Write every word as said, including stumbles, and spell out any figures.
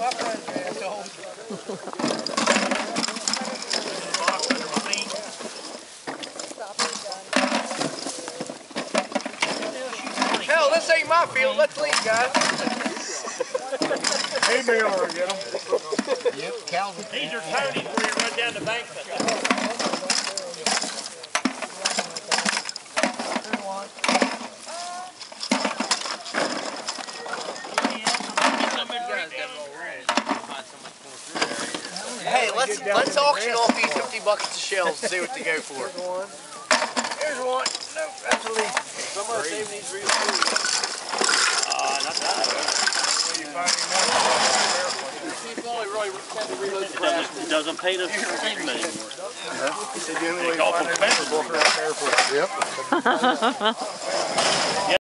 my friends are assholes. Hell, this ain't my field. Let's leave, guys. Hey, Baylor, get them. Yep, Calvin. These are Tony's where you run down the bank. Hey, let's let's auction off these fifty buckets of shells and see what they go for. Here's one. Nope, that's a leak. Somebody save these real food. Uh, not that. It doesn't pay to save them anymore. It's the only way you find it. Yep.